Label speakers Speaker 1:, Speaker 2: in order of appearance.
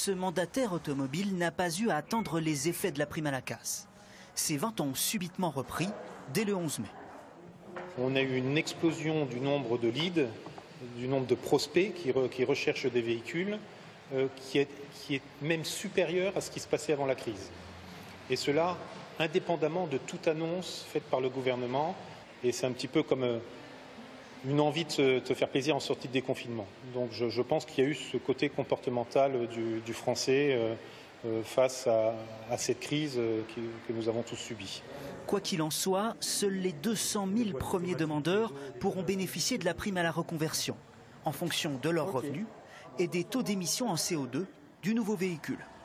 Speaker 1: ce mandataire automobile n'a pas eu à attendre les effets de la prime à la casse. Ses ventes ont subitement repris dès le 11 mai.
Speaker 2: On a eu une explosion du nombre de leads, du nombre de prospects qui recherchent des véhicules, qui est même supérieur à ce qui se passait avant la crise. Et cela, indépendamment de toute annonce faite par le gouvernement. Et c'est un petit peu comme une envie de te faire plaisir en sortie de déconfinement. Donc je pense qu'il y a eu ce côté comportemental du Français face à cette crise que nous avons tous subie.
Speaker 1: Quoi qu'il en soit, seuls les 200 000 premiers demandeurs pourront bénéficier de la prime à la reconversion, en fonction de leurs revenus et des taux d'émission en CO2 du nouveau véhicule.